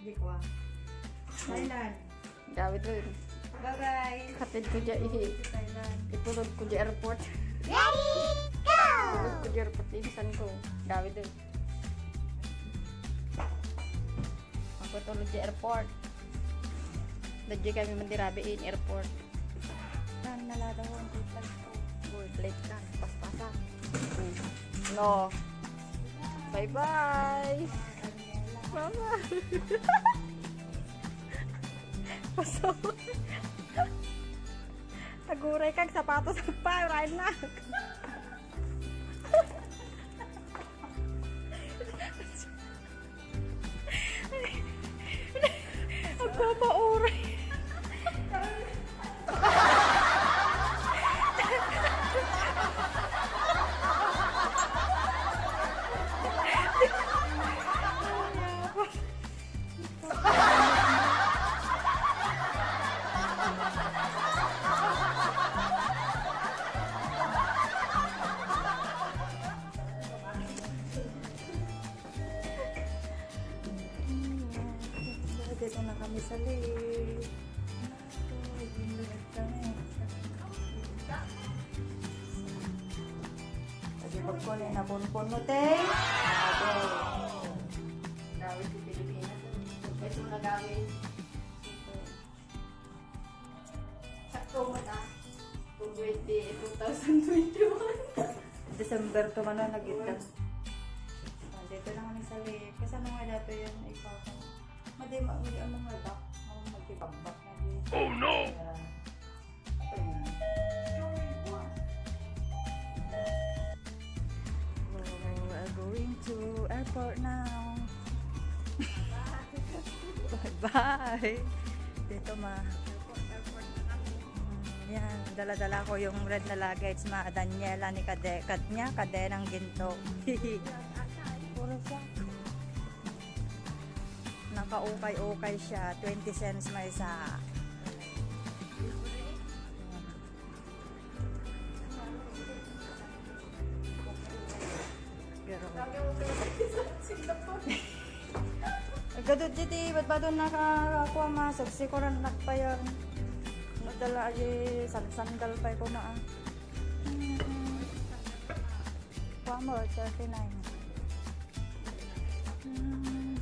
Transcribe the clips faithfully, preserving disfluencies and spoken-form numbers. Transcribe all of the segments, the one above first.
Di ko ah. Thailand. Dawi doon. Bye-bye. Katid ko dyan ihi. Thailand. Ipulod ko dyan airport. Ready, go! Ipulod ko dyan airport. Ibisan ko. Dawi doon. Ako tulog dyan airport. Dadya kami mandirabiin airport. Nan naladaw ang tutlag ko. Uy, late ka. Paspasa. Hmm. No. Bye-bye. Mama. Pasok. Taguray kag sapatos sa pa, ride na. Ako mauray. Dito na kami sa lake. Lagi pagkunin na punpun mo, te. Okay. Gawin sa Pilipinas. Ito na gawin. Sakto mo na. twenty twenty-one. December to man na nagita. Dito na kami sa lake. Kasama nga dato yun. Ikaw ka. Madi mauli ang mga bak. Ang magkibak-bak na dito. Oh no! We're going to airport now. Bye-bye. Dito ma. Yan, dala-dala ko yung red na luggage ma Daniela ni Kade. Kat niya, Kade ng ginto. Puro siya. Naka-ukay-ukay siya. twenty cents may isa. Pero agad dito, ba't ba doon nakakuha ma? Saksi ko rin nakpayang madala ay sandal pa ko ma. Kuha mo, thirty-nine. Hmm.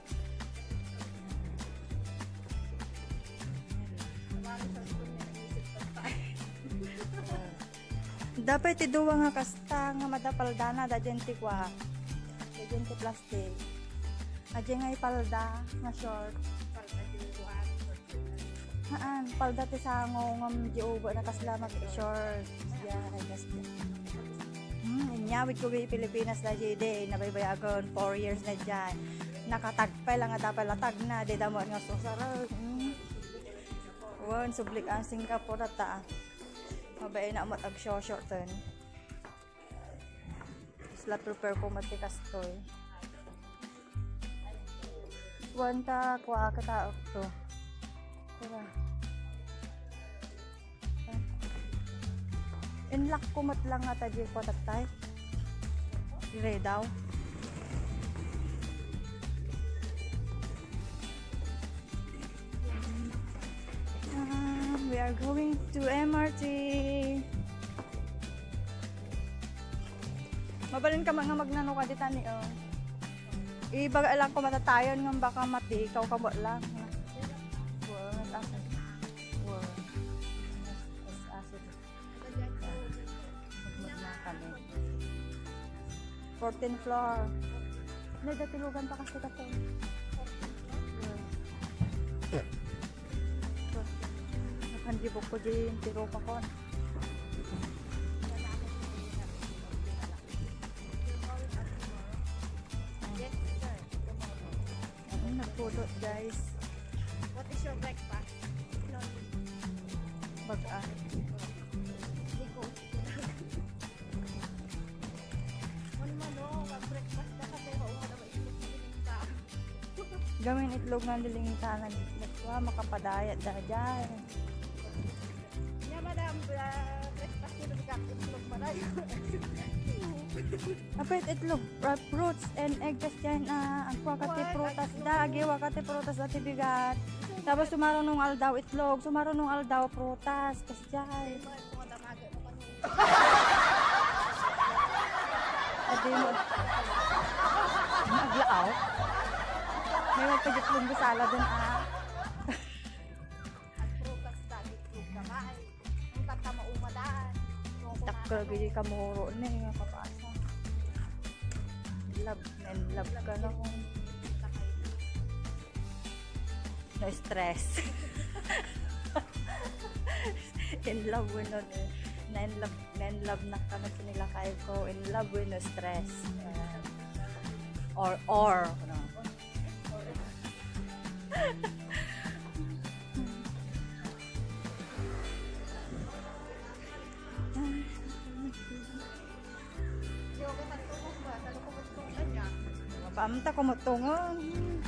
Dapat iduwa nga kasta nga madapaldana da gente kwa. Da gente plastic. Aje nga ipalda nga short. Palda diwa. Haan, palda ti sango ngam di ubo na kasla mag short. Ya, ay kasta. Hmm, inyawit ko gi Pilipinas da jede na baybayagon four years na diyan. Nakatagpay lang nga dapat latag na di damo nga susara. Hmm. Wan sublik ang Singapore ta. Mabay na amat ag short short ten. Isla prepare ko matikas toy. Wanta kwa kata to. Tara. Inlak ko mat lang nga tadi ko tatay. Dire daw. We are going to M R T. Mabalin ka mga magnano ka dito ni oh. Ibaga lang ko matatayon ng baka mati ikaw kamot lang. Wow, asan. Wow. Asan. Kami. fourteenth floor. Nagatilugan pa kasi ka to. Hindi po ko din tiro pa ko. Ang nagpulot guys. What is your breakfast? Baga. Liko. Ano man o, breakfast na kasi maunga na maitlog na lilinta. Gawin itlog ng lilingitan. Nagwa makapadayat dahil dyan. Madam, uh, breakfast nyo na itlog pa na yun. Apit itlog, uh, fruits and egg kas dyan na ang wakati prutas dagi, wakati prutas dati bigat. Tapos sumaro nung aldaw itlog, sumaro nung aldaw prutas kas dyan. Adi mo. Maglaaw. May magpagitlog busala dun ah. Takal gini kamuro na yung kapasa. Love, men love ka na kung no stress. In love with no na in love, na in love na ka na sinilakay ko. In love with no stress. Uh, or, or, no. Pamta kumutungon.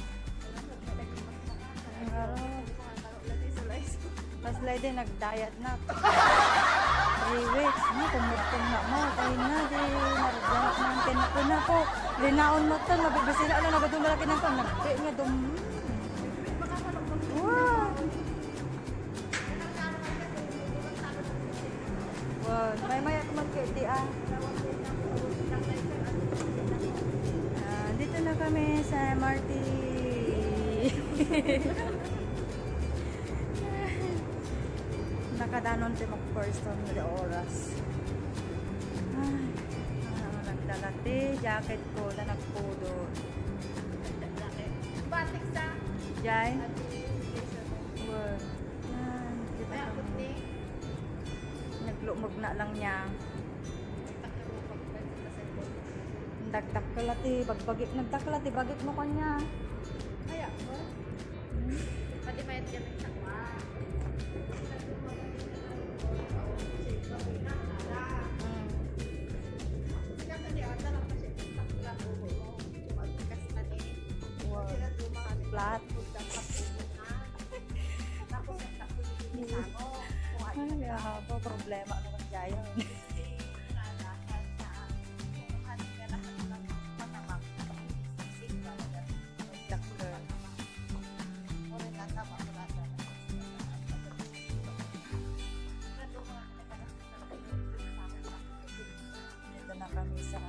Pas lagi din nag-diet na. Three weeks. No, kumutong na mo. Tayo na. Di naragyanap ng kinako na po. Linaon mo ito. Nabibisila na. Nagadumala kinang ko. Nagpi nga dum. Wow. Wow. May maya kumagkiti ah. Dito na kami sa M R T. Nakadanon din mag first on the oras. Ay, ano nagdalati, jacket ko na nagpudo. Batik sa Jai? Wow. Yan, dito kami. Naglumog na lang niya. Nagtak ka lati, bagbagik, nagtak ka lati, bagik mo kanya. kaya ko. Pati mayat yan ng takwa. Flat. Ay, apa problema naman dyan. Dito na kami sa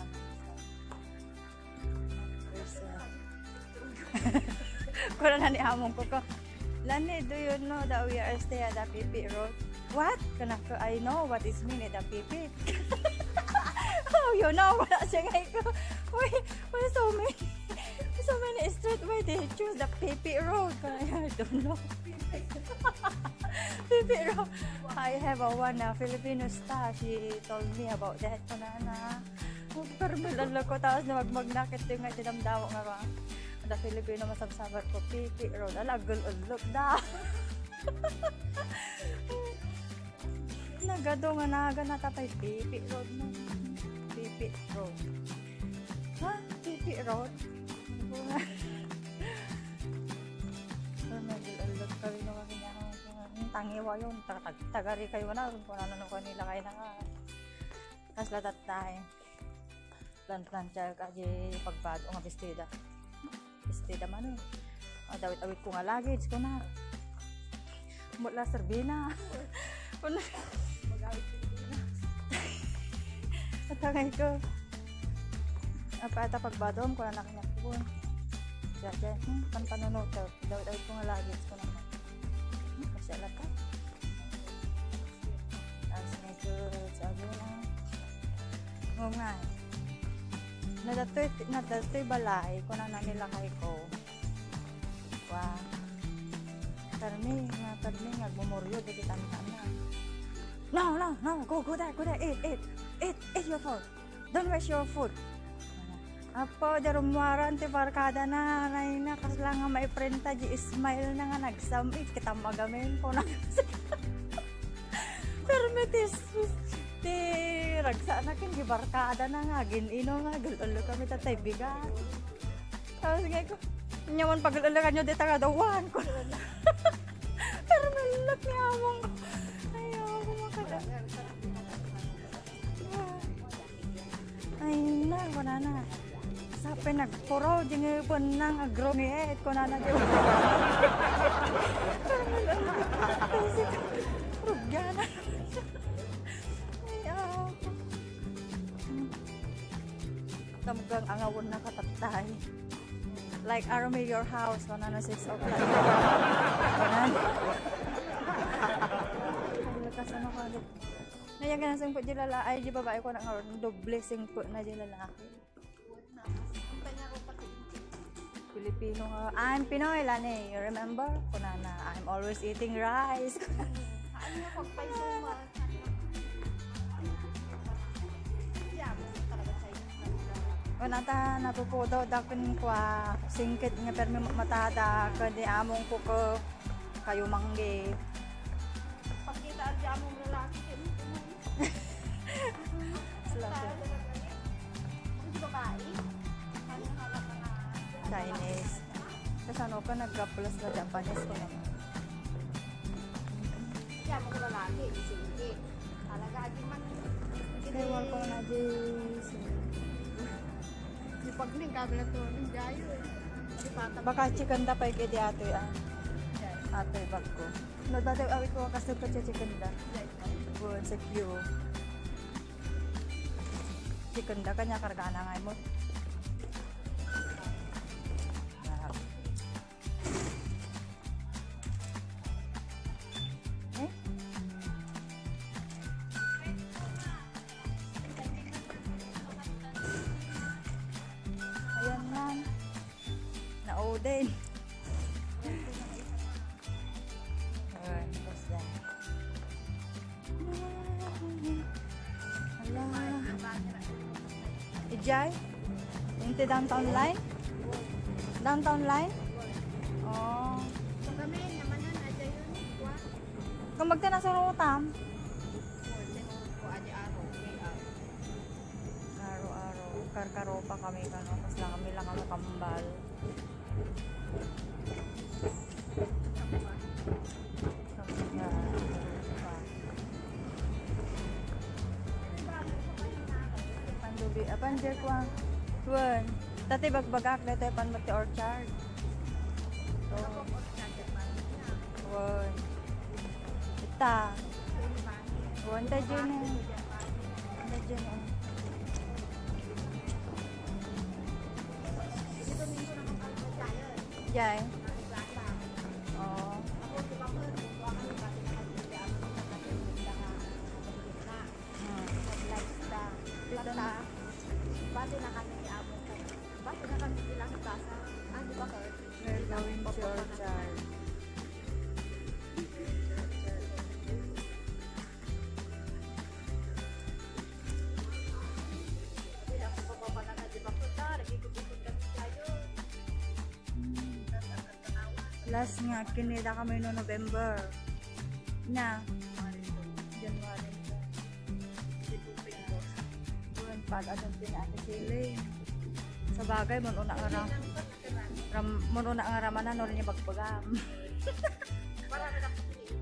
Kura na ni among ko ko. Lani, do you know that we are stay at the P P Road? What? Kanako, I know what is mean at the P P. Oh, you know what siya ngay ko. Why, why so many, so many street why they choose the P P Road? I don't know. P P Road. I have a one uh, Filipino star. She told me about that. Kunana. Pero malala ko. Tapos na magmagnakit yung nga dinamdawa nga ba. The Filipino masabsabat ko, P P Road. Ala, gululok da. Nagado nga naga natatay P P Road mo. P P Road. Ha? P P Road? Nagululok kami na kami niya. Tangiwa yun. Tagari kayo na. Kung ano nung kanila kayo na nga. Tapos latat tayo. Plan-plan siya kaji pagbado nga bestida. Bestida man eh. Oh, dawit-awit ko nga luggage ko na. Mula Serbina. Mag-awit Serbina. Atangay ko. Apa ata pagbadom ko na nakinakibon. Diyan, diyan. Hmm, pan-panunod daw. Dawit-awit ko nga luggage ko na. Hmm, kasi alam ka. Tapos medyo sabi na. Oo nga eh. Nadatoy, nadatoy balay ko na nanilakay ko. Wow. Karni, nga karni, nga bumuryo, di kita na. No, no, no, go, go there, go there, eat, eat, eat, eat your food. Don't waste your food. Apo, darumwaran, ti barkada na, nay na, kas lang nga may prenta, di ismail na nga nagsamit, kita magamin ko na. Permitis, ti ragsa na kin gibarkada na nga ginino nga gululo kami tatay bigat. Tapos nga ko nyaman pagululo kanyo di tagadawan ko. Pero malak ni among ayaw ko makala. Ay na, wala na. Sa pinagpuro, di nga po nang agrongit ko na na. Rugyana. Ay, ah. Tamgang angawon na katatay. Like army your house, wala na six o'clock. Wala na. Ang lakas ano ka. Nayagan na singpo di lalaki. Ay, di babae ko na nga. Doble singpo na di lalaki. Filipino nga. I'm Pinoy, Lani. You remember? Kunana, I'm always eating rice. Ano nga pagpaisuman? Yeah, talaga sa'yo. Kunata, napupudo dakon kwa. Singkit nga permi matada. Kadi among ko ko kayo mangge. Pagkita ang dyan mong lalaki, Slappy. hindi babae. Ano halap na nga? Chinese. Kasi ano ko, nag-plus na Japanese ko naman. Dyan mong lalaki, sige. Talaga, agin man. Ewan ko na di. Di pagling, kabila to, ng dayo eh. Di pata. Baka chicken da pa ikidi ato ah. Ato bag ko. No, dati awit ko kasi ko chicken da. Good, sa Q. Chicken da kanya karga na nga mo. Eh? Ayan lang. Na-odin. Ayan, tapos yan. Hala. Ijay? Yung ti downtown line? Downtown line? Oh. So kami, naman nun, adya yun. Kuha. Kung magta na sa rutam, Kuha, adya araw. araw-araw, karkaro pa kami kano, mas lang kami lang kami kambal. Pandubi, apan dyan ko ang tuwan. Tati bagbagak, dito ay panmati orchard. So, tuwan. Ita. Tuwan ta dyan eh. Ta dyan eh. Jai. Oh. Dito na. Bati na kami ni amo ko. Bati na kami bilang kasa. Ah, di ba ka? We're going to orchard. Bilang ko pa na di ba ko ta? Nagigubukod kami tayo. Last nga, kinida kami no November. Na. January. Buwan pa, atong pinaka sili. Sa bagay, mo na nga ram. ram mo na nga ramanan, no rin yung bagbagam. Marami na po sila.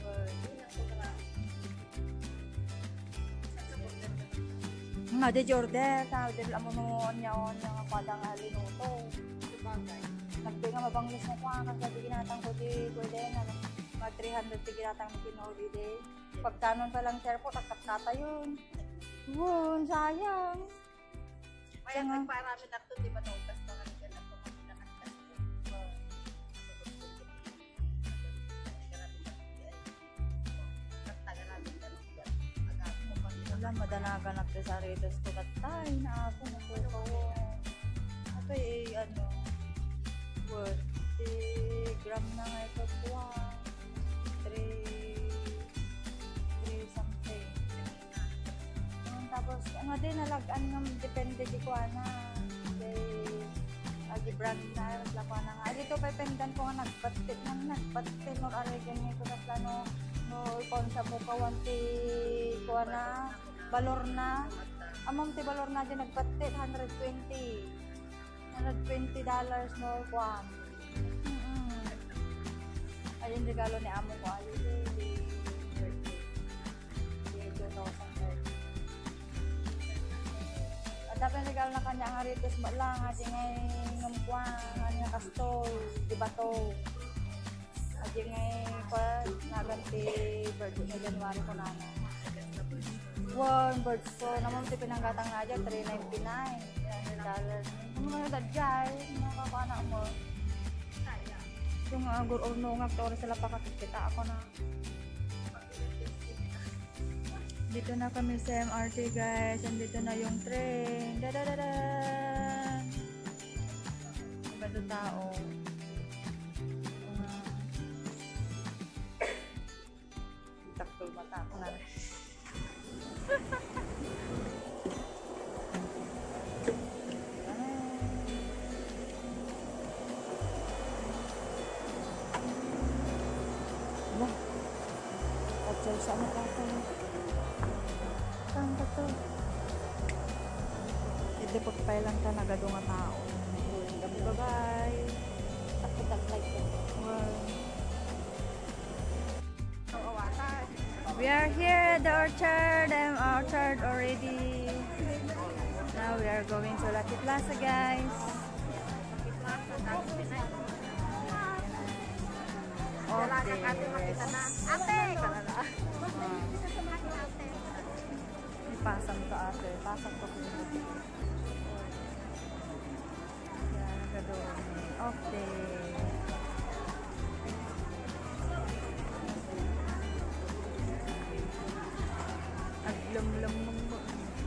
Nga, di order. Tawag din lang mo noon yun, yung padang alinuto. Sabagay. Nagdi nga mabanglis mo ko, ang kasi ginatang ko di pwede na. Mag three hundred di ginatang mo kino-holiday. Pagkanon pa lang sir po, takkat-kata yun. Yun, sayang. Kaya Nga. nagparami na ito, di ba naugas na lang ka na ito, magpinakaskas ko. Wala, madanagan na sa redos ko katay na ako na ko. Ito eh, ano, what, eh, gram na nga ito po three, three something. Um, tapos, nga din, nalagaan nga, depende di ko na, kay, agi brand na, nagla ko na nga. Dito pa pendan ko nga, nagbatit nga, nagbatit, no, aray, ganyan ko na plano, no, ipon sa mukha, wanti, ko na, balor na. Amam ti balor na dyan nagbatit, one hundred twenty. one hundred twenty dollars no kwan. Mm-hmm. Ayun regalo ni amo ko. Ayun di birthday. Di two thousand thirty. Dapat legal na kanya nga rito sa lang, adi ngay ngumpuan, nga kastol, di ba to? Adi ngay pa, naganti birthday na January ko na na. One bird so, naman ito pinanggatang na dyan, three ninety-nine. Dollars. Ano nga dadjay, nakakana mo. Yung uh, gur-urno nga, ito sila pakakita ako na. Dito na kami sa M R T guys, and dito na yung train. Dadadada! Iba doon tao. Uh, Taktol mata ako na. Wah, at saan na pa saan ba to? Hindi pagpailan ka nagado nga tao. Bye-bye. Takot-taglay ko. We are here at the orchard. I'm orchard already. Now we are going to Lucky Plaza, guys. Okay. Ate! Kalala. Pasang to ate. Pasang to ko. Yan, nagadoon. Okay. Aglum-lumong mo.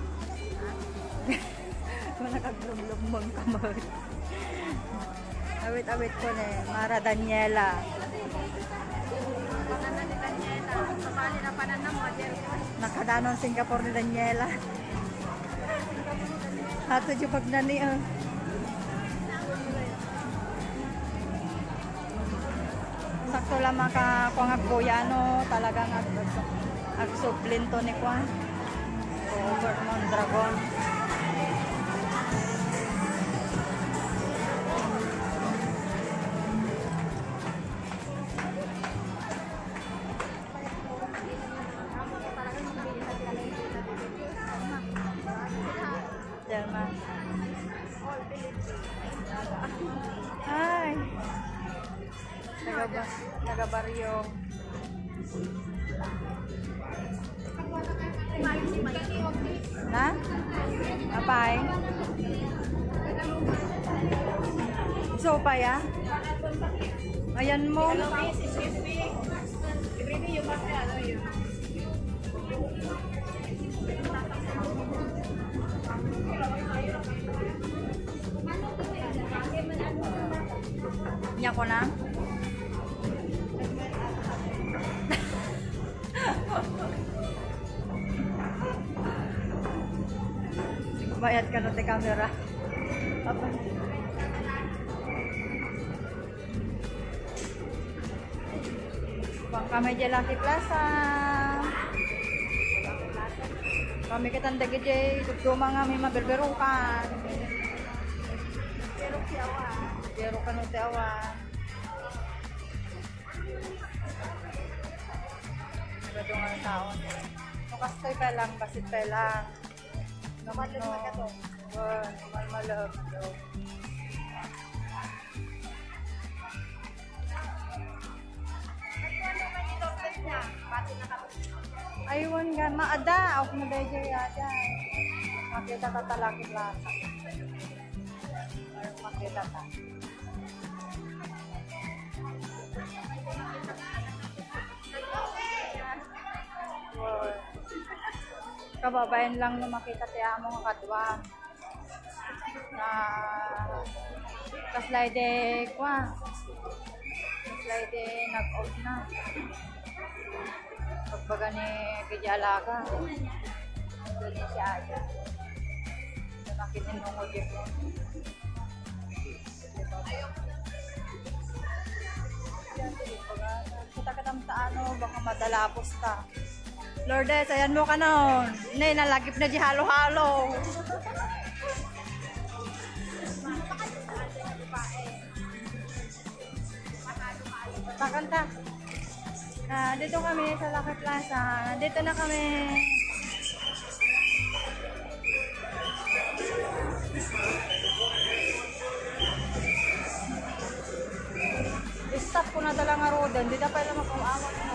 Manakaglum-lumong mong kamay. Awit-awit ko na eh. Mara Daniela. Panan ni Daniela. Sabali na panan na mo, Jelko. Nakadanon Singapore ni Daniela. Hato dyan pag nani ah. Sakto lang makakuha nga Goyano. Talagang ag-sublin to ni Kwan. Over Mondragon. German. Hi. Taga ba, taga baryo. Na? Apay? So pa ya? Ayan mo. Niya ko na. Bayad ka na sa camera. Apa? Bang kami dyan Lucky Plaza. Kami kitang dagi dyan. Tugtuma nga may maberberukan. Pero siyawa. Pero ka nung tawa. Nagado nga ang taon. Nukastoy pa lang, basit pa lang. Mamalog na ka to. Malmalog. Aywan nga, maada. Ako na dahil dyan yata. Makita ta talaki plaza. Makita ta. Wow. Kababayan lang na makita tayo mo nga kadwa. Na kaslide kwa. Kaslide nag-off na. Pagbaga ni Kijalaga. Hindi siya aja. Nakitin mo mo dito. Kita katang sa ano, baka madalapos ta. Lourdes, ayan mo ka nun. Nay, nalagip na di halo-halo. Pakanta. Ah, dito kami sa Lucky Plaza. Dito na kami. Ito, hindi na pala makawawa mo.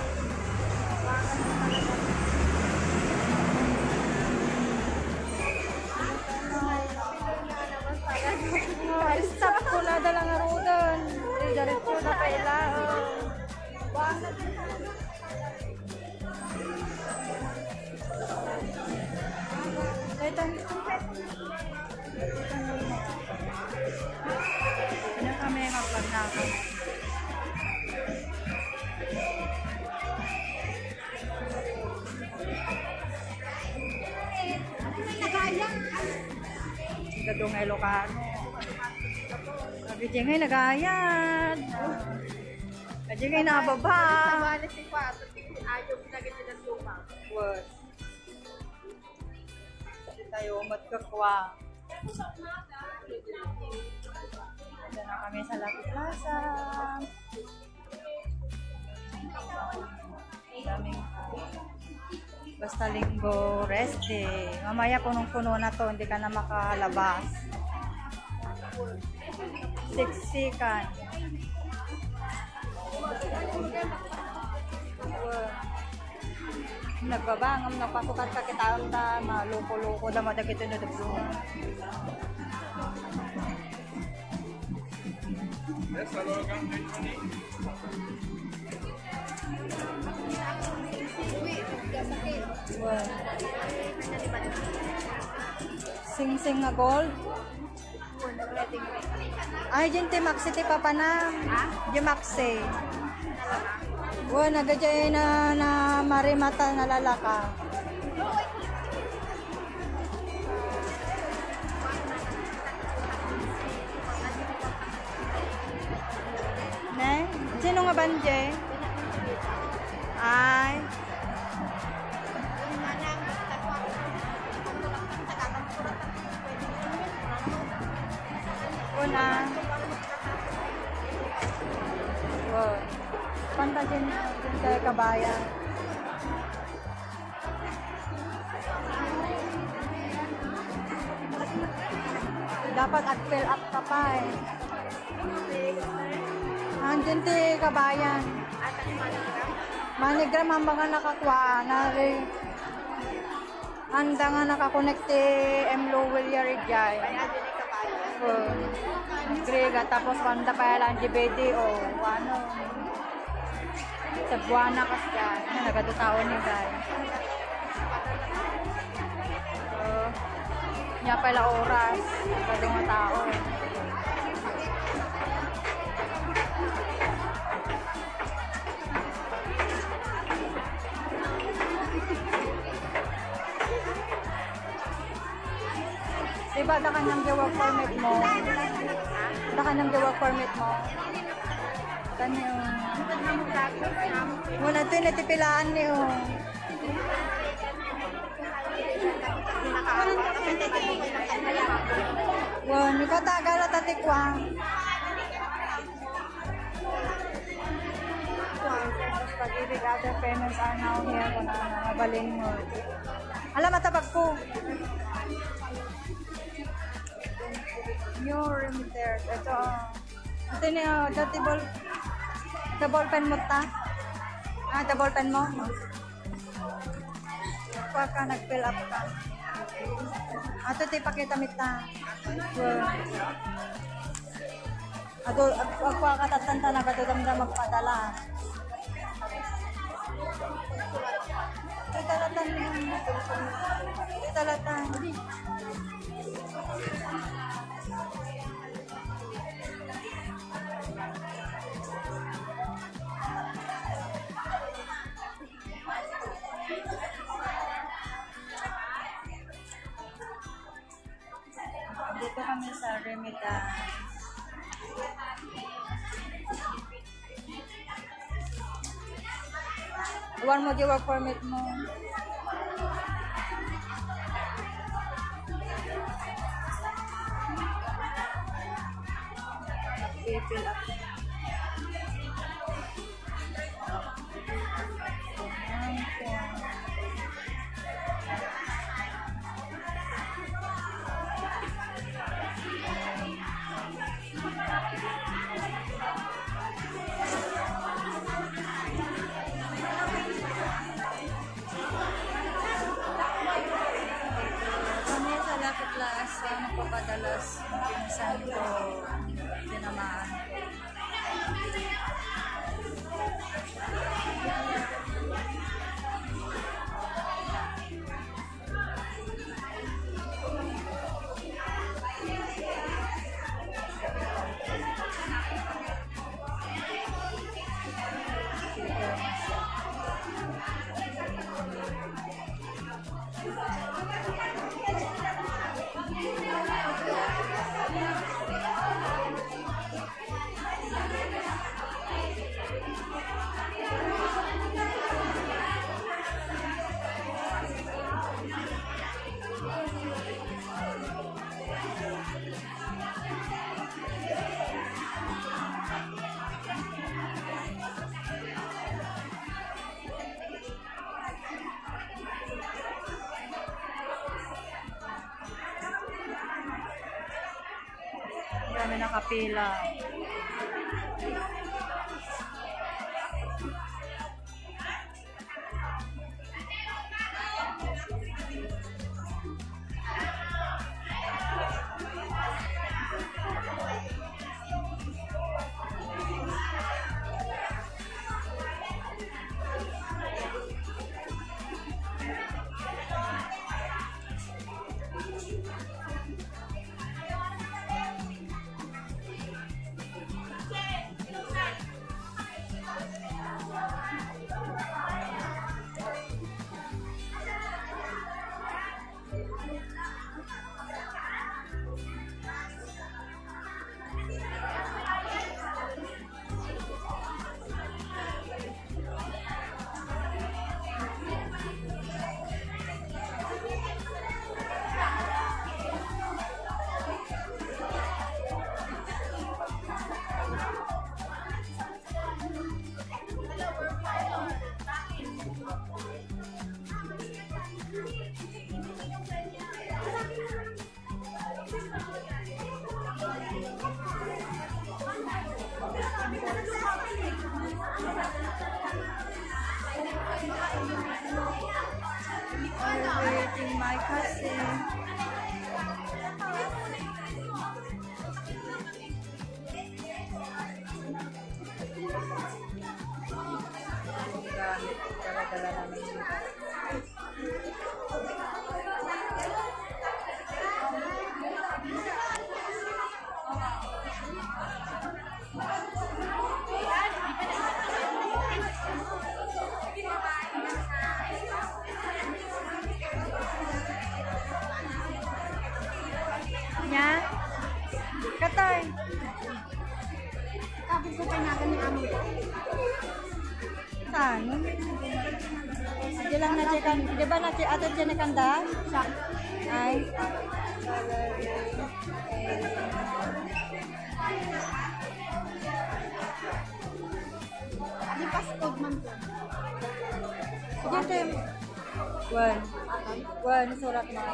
Stop ko na dalang arudan. Diretso na pala. Ito. Ano kami mag-vlog na ako. Gadong Ilocano. Sabi dyan ngay nagayad. Sabi ngay nababa. Sabali si Kwato, ayaw ginagin nila luma. Word. Hindi tayo magkakwa. Diyan na kami sa Lapid Plaza. Daming basta linggo, rest day. Mamaya punong-puno na to, hindi ka na makalabas. Siksikan. Nagbabangam, napasukat ka kita ta, maloko-loko na madagit na dagdo. Sing-sing nga gold. Ay, dyan ti Maxi ti Papa na. Dyan Maxi. Wow, nagadya na, na marimata na lalaka. Ne? Sino nga banje? Ay. Una. Wow. Panta dyan, dyan kay kabayan. Dapat at-fill up ka pa eh. Andyan ti kabayan. Manigram ang mga nakakuha na rin. Handa nga nakakonect ti M. Lowell Yarigay. Oh, Grega, tapos handa pa lang G B D o ano. Sa buwana kas dyan. Na nagadutao ni Guy. So, niya pala oras. Nagadong nga tao. Diba, da ka nang work permit mo? Da ka nang work permit mo? Kani yung... Muna ito yung natipilaan niyo. Wow, nyo ka tagal at atikwang. Pag-ibig other payments are now here kung na nabalin mo. Alam, matabag ko. New remitter. Ito, ito na, dati ball, the ball pen mo ta? Ah, the ball pen mo? Kuha ka, nag-fill up ka. Ato, ito ipakita mita. Ato, kuha ka tatanta na katudamda magpadala. Ito talatan. Ito talatan. Dito kami sa Remita. Iwan mo di work permit mo. I-fill up. madalas yung pinsan ko tinamaan. Kami nakapila. Waiting my cousin. Gamit, dala-dala namin. Nya? Katoy. Tapos ko pa natin ni amo. Saan? Di lang na check di ba na check ato check na kanda? Ay. Di passport man ko. Sige, Tim. One. One, surat mo.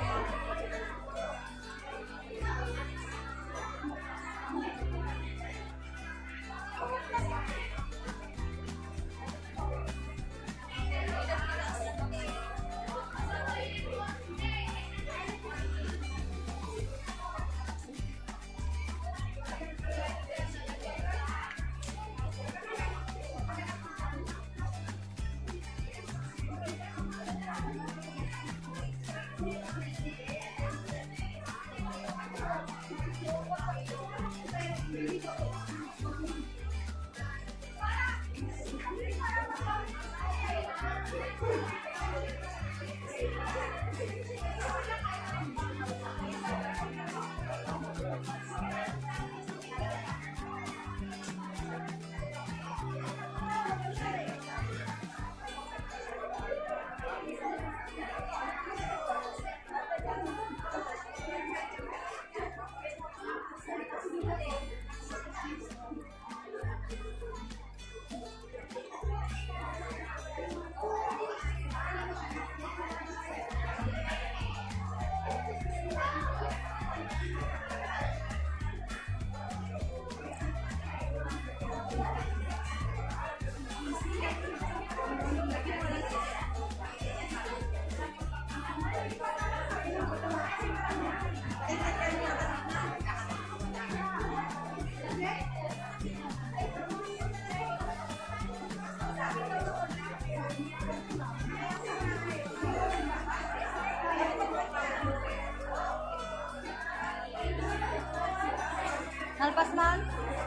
Nalpas man?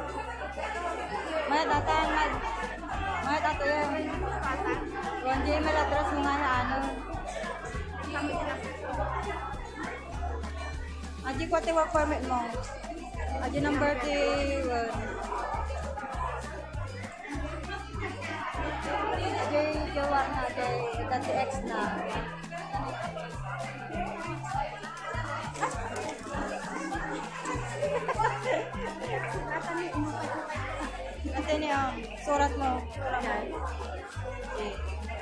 May datan, may... May tato yun. Kung di may ladras mo nga na ano. Aji ko ati work permit mo. Aji number thirty-one. Aji jawa na, aji dati X na. Ate niya, surat mo. Surat mo. Okay.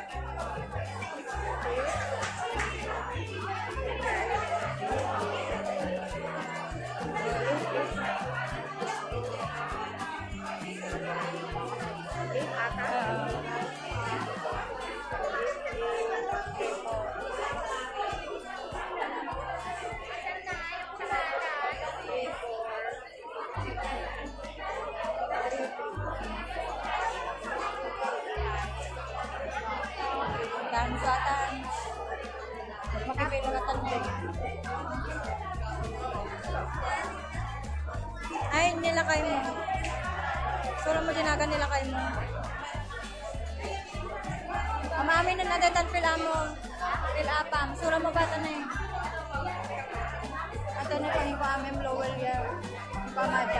Dan suatan. Makipilagatan mo. Ay, nilakay mo. Sura mo dinagan nilakay mo. Amamin na nadatan pila mo. Pilapam. Sura mo ba ito na eh? Ato na pang ipa amim lowell yan. Pamada.